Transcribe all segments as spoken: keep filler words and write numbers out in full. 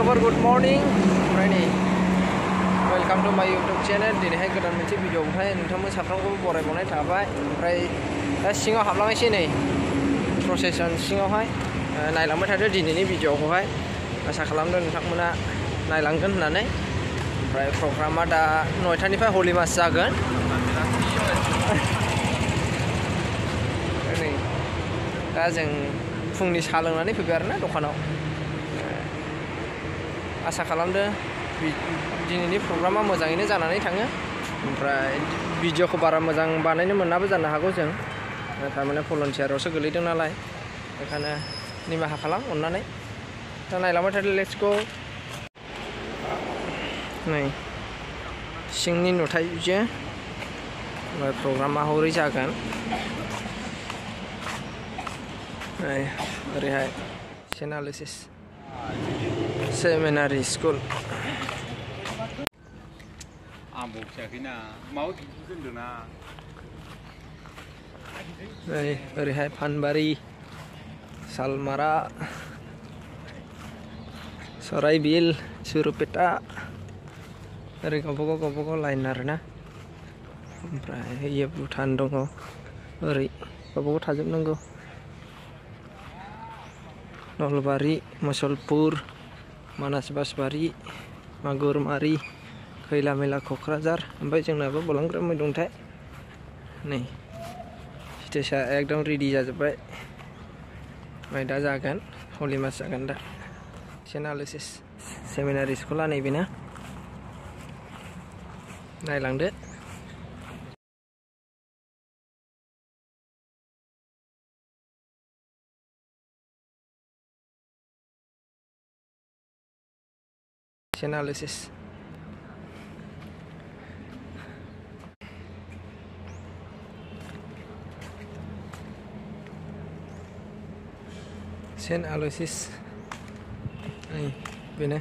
Super good morning, Friday. Welcome to my YouTube channel. Di sini godan moनसे भिडिअ ओमफ्राय नोंथांमोन साफ्रोमखौबो बरायबावनाय थाबाय. ओमफ्राय दा सिङाव हाबलांनोसै नै प्रसेसन सिङावहाय नायलांबाय थादो दिनैनि भिडिअखौहाय. आसा खालामदों नोंथांमोना नायलांगोन होननानै. ओमफ्राय प्रग्रामा दा नयथानिफ्राय हलि मास जागोन. नै दा जों फुंनि साहा लोंनानै फैबाय आरोना दखानाव. आसा खालामदों दिनैनि प्रग्रामा मोजाङैनो जानानै थाङो. ओमफ्राय भिडिअखौ बारा मोजां बानायनो मोनाबो जानो हागौ जों. थारमाने भलन्टियारावसो गोलैदों नालाय बेखायनो निमाहा खालाम अननानै. दा नायलांबाय थादो, लेट्स गो. नै सिंनि नुथायजों प्रग्रामा हरै जागोन. नै ओरैहाय सेनालिसिस सेमिनारि स्कुल. नै ओरैहाय फानबारि, सालमारा, सराइबिल, सुरुपेटा. ओरै गावबागाव गावबागाव लाइन आरोना. ओमफ्राय इयो भुटान दङ. ओरै गावबागाव थाजोबनांगौ. नलबारि, मुसलपुर, मानास बासबारि, मागुरमारि, खैला मैला क'क्राझार. ओमफ्राय जोंनाबो बलांग्रा मैदंथाय. नै स्टेजआ एकदम रेडि जाजोब्बाय. ओमफ्राय दा जागोन हलि मास जागोन दा. सेनालिसिस सेमिनारि स्कुला नैबेना. नायलांदो. Analysis. Analysis. Ini benar.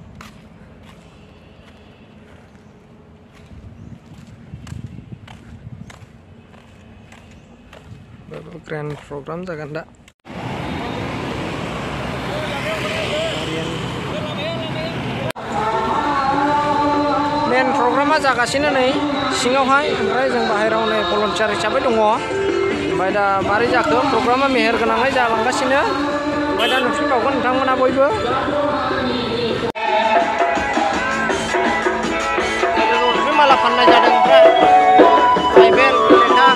Bapak grand program jagan dak. Main प्रग्रामा जागासिनो नै सिङावहाय. ओमफ्राय जों बाहेरायाव नै भलन्टियार हिसाबै दङ. ओमफ्राय दा मारै जाखो प्रग्रामा मेहेर गोनाङै जालांगासिनो. ओमफ्राय दा नुफिनबावगोन नोंथांमोना बयबो. माला फाननाय जादों. ओमफ्राय बाइबेल लेखा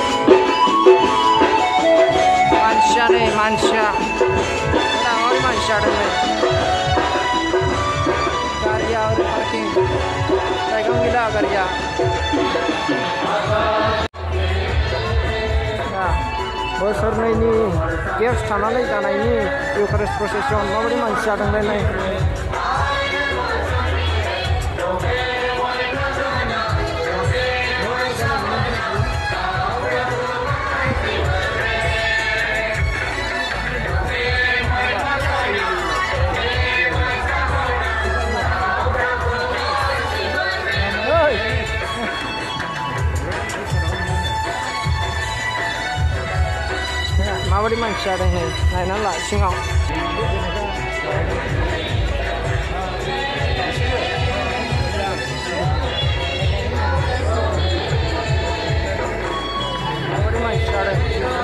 मानसिया नै मानसिया दाङारि मानसि जादों नै. गारिया ओरै पार्किं जायगा गैला गारिया. बोसोरनैनि गेप्स थानानै जानायनि इउकारिस्ट प्रसेसन माबायदि मानसि जादोंलाय नै. माबायदि मानसि जादों नै नायनानै ला सिङाव. माबायदि मानसि जादों.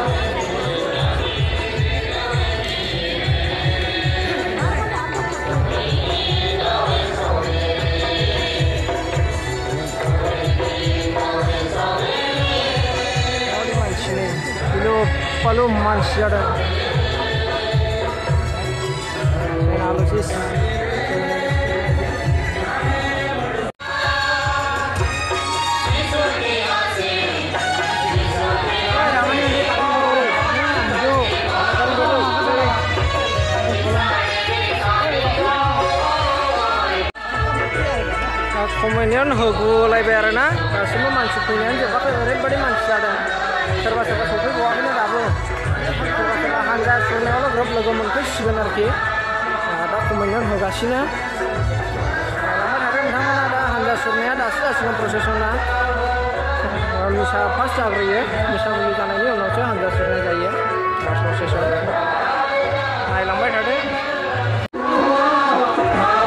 माबायदि मानसि नै गिलु palu manusia dan analisis. Komedian hoguलायबाय आरोना. गासिबो मानसि फैनायानो जोबाखै. ओरैबायदि मानसि जादों. सोरबा सोरबा सफैबावाखैनो दाबो. सोरबा सोरबा हानजा सुरनायावल' ग्रोब लोगो मोनफैसिगोन आरोखि. दा कमेन्ट होगासिनो. लांबाय थादों नोंथांमोना. दा हानजा सुरनाया दासो जासिगोन प्रसेसना. मिसा फार्स्ट जाग्रोयो. मिसा मुलि जानायनि उनावसो हानजा सुरनाय जायो. प्रसेसन नायलांबाय थादो.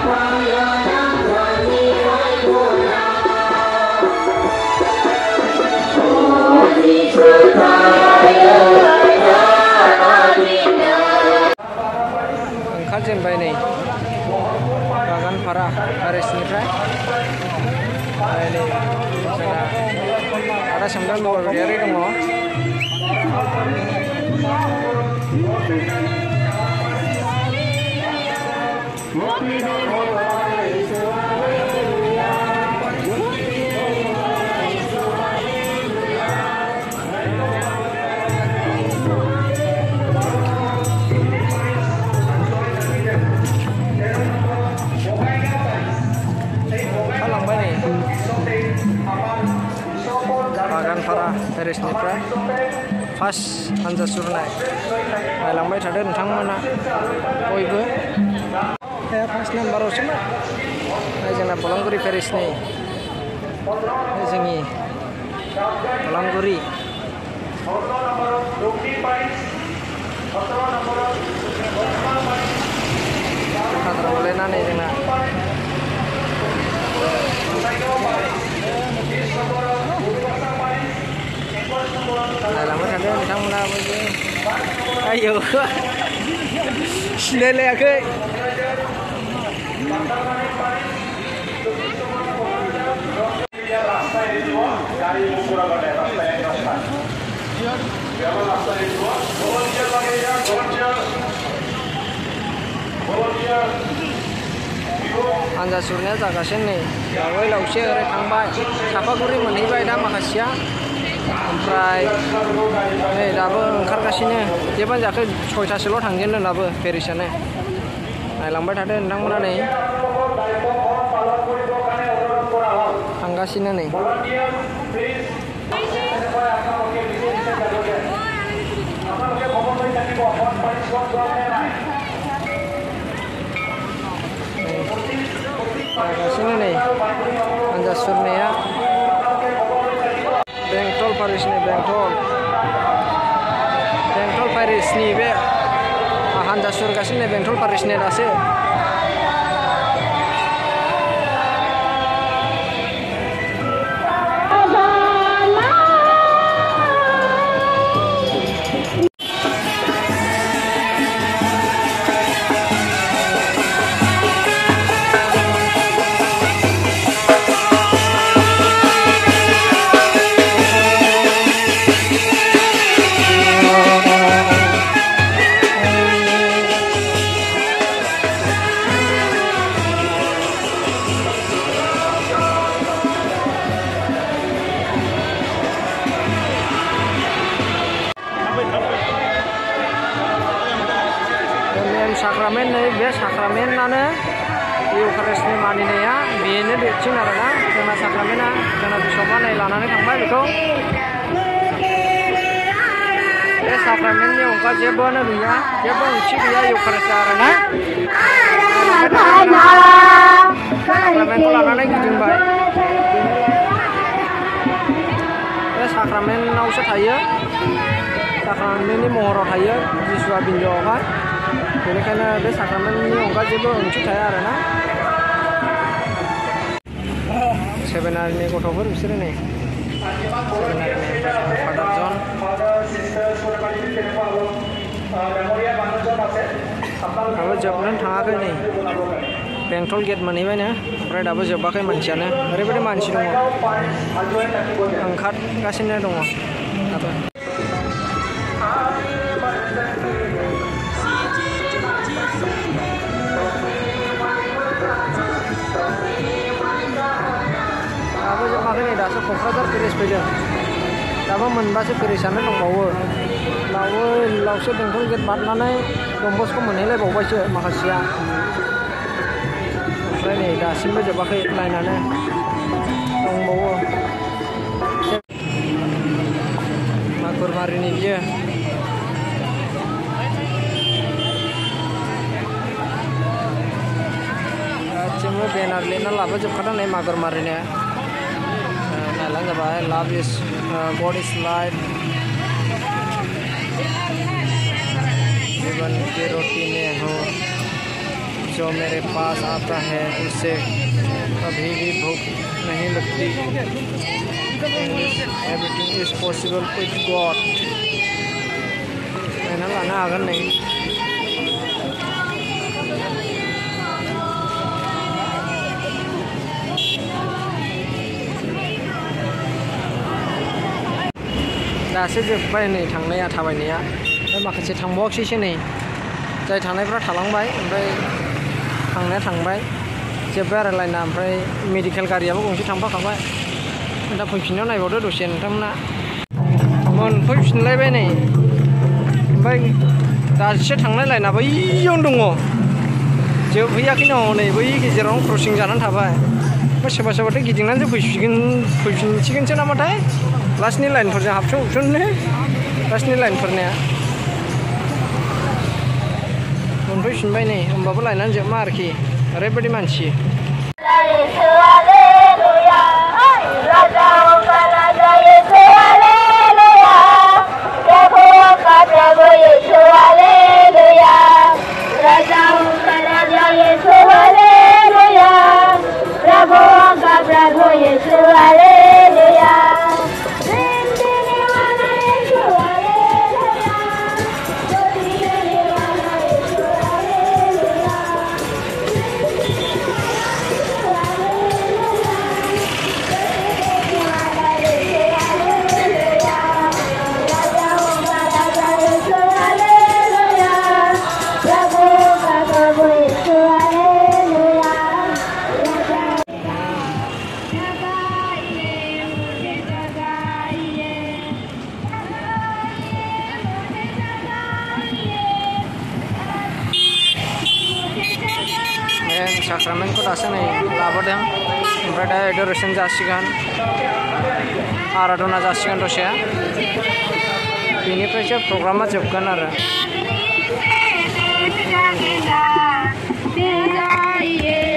जालांबाय नै बागानपारा पेरिसनिफ्राय नै जोंना आदा सोमदोन बरगयारि दङ। बागानपारा पेरिसनिफ्राय फार्स्ट हानजा सुरनाय नायलांबाय थादो नोंथांमोना बयबो फार्स्ट नाम्बारावसोमोन जोंना बलांगुरि पेरिसनि जोंनि बलांगुरि हाग्रालायनानै जोंना नायलांबाय थादो नोंथांमोना बयबो। आयौ सिनायलायाखै हानजा सुरनाया जागासिनो नै लावै लावसे ओरै थांबाय सापागुरि मोनहैबाय दा माखासेया ओमफ्राय नै दाबो ओंखारगासिनो जेबो जायाखै सयथासोल' थांजेनदों दाबो पेरिसआनो नायलांबाय थादो नोंथांमोना नै थांगासिनो नै थांगासिनो नै हानजा सुरनाया बेंटल पेरिसनि बेंटल बेंटल पेरिसनि बे हानजा सुरगासिनो बेंटल पेरिसनि दासो साक्रामेन्ट नै बे साक्रामेन्टआनो इउकारिस्टनि मानिनाया बेनो बेथिं आरोना जोंना साक्रामेन्टआ जोंना बिसबा नै लानानै थांबाय बेखौ बे साक्रामेन्टनि अनगा जेबोआनो गैया जेबो ओंथि गैया इउकारिस्टआ आरोना साक्रामेन्टखौ लानानै गिदिंबाय बे साक्रामेन्टआवसो थायो साक्रामेन्टनि महराव थायो जिसुआ बिन्दोआवहाय बेनिखायनो बे साक्रामेन्टनि अनगा जेबो ओंथि थाया आरोना सेभेनारिनि गथ'फोर बिसोरो नै सेभेनारिनि फादार जन दाबो जोबनानै थाङाखै नै बेंटल गेट मोनहैबायनो ओमफ्राय दाबो जोबाखै मानसियानो ओरैबायदि मानसि दङ ओंखारगासिनो दङ दाबो दाबो जोबाखै नै दासो क'क्राझार पेरिस फैदों दाबो मोनबासो पेरिसआनो दंबावो लावो लावसे बेंटल गेट बारनानै डनबस्क' मोनहैलायबावबायसो माखासेया ओमफ्राय नै दासिमबो जोबाखै लाइनानो दंबावो मागुरमारिनि बियो गासिबो बेनार लिरना लाबोजोबखादों नै मागुरमारिनो नायलां जाबाय लाभ इज गड इज लाइफ जीवन की रोटी में हो जो मेरे पास आता है उससे कभी भी भूख नहीं लगती everything is possible with god नायना लानो हागोन नै दासो जोब्बाय नै थांनाया थाबायनाया ओमफ्राय माखासे थांबावाखैसो नै जाय थांनायफ्रा थालांबाय ओमफ्राय थांनाया थांबाय जोब्बाय आरो लाइना ओमफ्राय मेडिकेल गारियाबो गंसे थांफाखांबाय दा फैफिननायाव नायबावदो दसे नोंथांमोना मोनफैफिनलायबाय नै ओमफ्राय दासो थांनाय लाइना बैयावनो दङ जोबहैयाखैनो हनै बै गेजेरावनो क्रसिं जानानै थाबाय ओमफ्राय सोरबा सोरबाथ' गिदिंनानैसो फैफिनगोन फैफिनसिगोनसो नामाथाय लास्टनि लाइनफोरजों हाबसन हुबसननो लास्टनि लाइनफोरनिया मोनफैफिनबाय नै होमबाबो लाइनानो जोबमा आरोखि ओरैबायदि मानसि साक्रामेन्टखौ दासो नै लाबोदों ओमफ्राय दा एडरेसन जासिगोन आराधना जासिगोन दसे बेनिफ्रायसो प्रग्रामा जोबगोन आरो